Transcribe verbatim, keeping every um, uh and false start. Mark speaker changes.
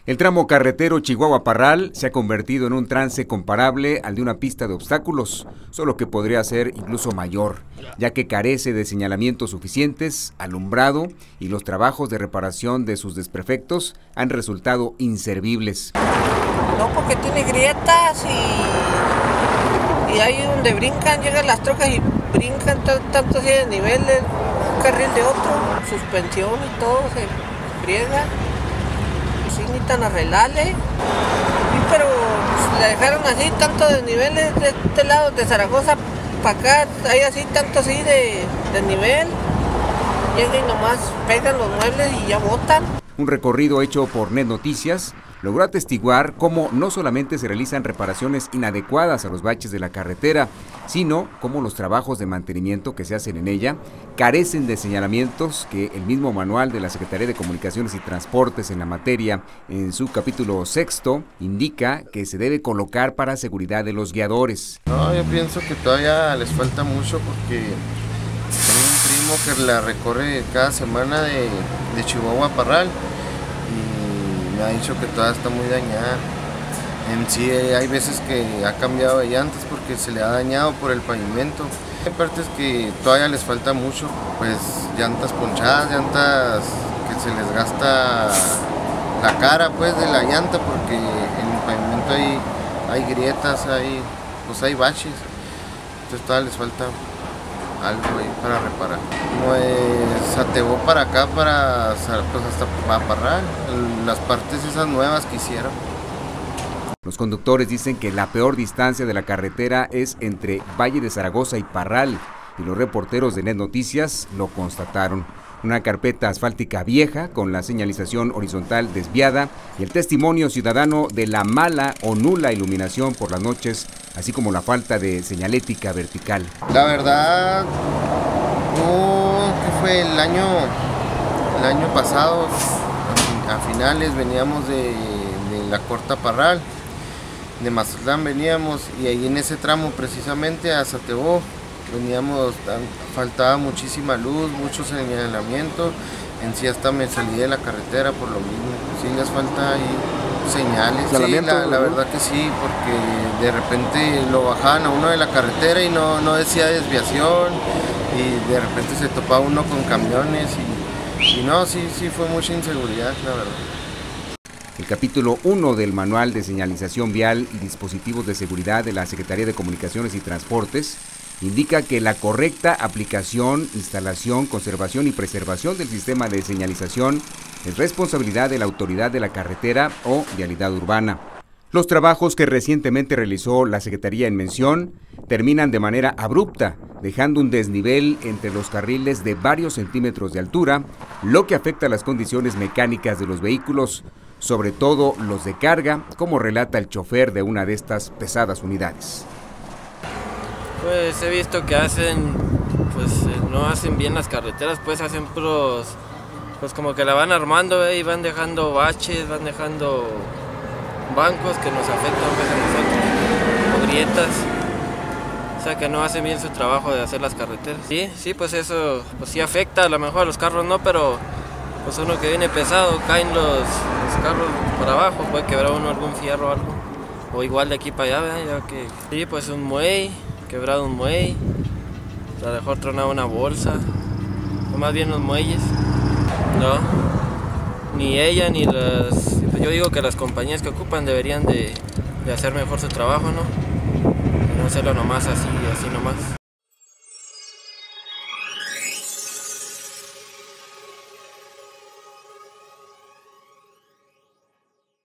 Speaker 1: El tramo carretero Chihuahua-Parral se ha convertido en un trance comparable al de una pista de obstáculos, solo que podría ser incluso mayor, ya que carece de señalamientos suficientes, alumbrado y los trabajos de reparación de sus desperfectos han resultado inservibles.
Speaker 2: No, porque tiene grietas y, y ahí donde brincan, llegan las trocas y brincan tanto así de niveles, un carril de otro, suspensión y todo se friega. Sí, necesitan arreglarle, sí, pero pues, la dejaron así, tanto de niveles de este lado de Zaragoza para acá, hay así, tanto así de, de nivel, llegan y nomás pegan los muebles y ya botan.
Speaker 1: Un recorrido hecho por Net Noticias logró atestiguar cómo no solamente se realizan reparaciones inadecuadas a los baches de la carretera, sino cómo los trabajos de mantenimiento que se hacen en ella carecen de señalamientos que el mismo manual de la Secretaría de Comunicaciones y Transportes en la materia, en su capítulo sexto, indica que se debe colocar para seguridad de los guiadores.
Speaker 3: No, yo pienso que todavía les falta mucho porque tengo un primo que la recorre cada semana de, de Chihuahua a Parral. Me ha dicho que todavía está muy dañada. En sí hay veces que ha cambiado de llantas porque se le ha dañado por el pavimento. Hay partes que todavía les falta mucho, pues llantas ponchadas, llantas que se les gasta la cara pues de la llanta porque en el pavimento hay, hay grietas, hay, pues hay baches. Entonces todavía les falta algo ahí para reparar. Pues Satebó para acá, para pues hasta para Parral, las partes esas nuevas que hicieron.
Speaker 1: Los conductores dicen que la peor distancia de la carretera es entre Valle de Zaragoza y Parral, y los reporteros de Net Noticias lo constataron. Una carpeta asfáltica vieja con la señalización horizontal desviada y el testimonio ciudadano de la mala o nula iluminación por las noches, así como la falta de señalética vertical.
Speaker 3: La verdad, no, que fue el año, el año pasado, a finales veníamos de, de la Corta Parral, de Mazatlán veníamos y ahí en ese tramo precisamente a Satebó veníamos, faltaba muchísima luz, mucho señalamiento, en sí hasta me salí de la carretera por lo mismo, sí les falta ahí señales, sí, la, la verdad que sí, porque de repente lo bajaban a uno de la carretera y no, no decía desviación y de repente se topaba uno con camiones y, y no, sí, sí fue mucha inseguridad, la verdad.
Speaker 1: El capítulo uno del Manual de Señalización Vial y Dispositivos de Seguridad de la Secretaría de Comunicaciones y Transportes indica que la correcta aplicación, instalación, conservación y preservación del sistema de señalización es responsabilidad de la autoridad de la carretera o vialidad urbana. Los trabajos que recientemente realizó la Secretaría en mención terminan de manera abrupta, dejando un desnivel entre los carriles de varios centímetros de altura, lo que afecta las condiciones mecánicas de los vehículos, sobre todo los de carga, como relata el chofer de una de estas pesadas unidades.
Speaker 4: Pues he visto que hacen, pues no hacen bien las carreteras, pues hacen puros, pues como que la van armando, ¿eh? Y van dejando baches, van dejando bancos que nos afectan pues, a nosotros, o grietas, o sea que no hacen bien su trabajo de hacer las carreteras. Sí, sí, pues eso, pues sí afecta, a lo mejor a los carros no, pero pues uno que viene pesado, caen los, los carros para abajo, puede quebrar uno algún fierro o algo, o igual de aquí para allá, ¿eh? Ya que sí, pues un muelle, quebrado un muelle, a lo mejor tronado una bolsa, o más bien los muelles, no, ni ella ni las, yo digo que las compañías que ocupan deberían de, de hacer mejor su trabajo, ¿no? No hacerlo nomás así, así nomás.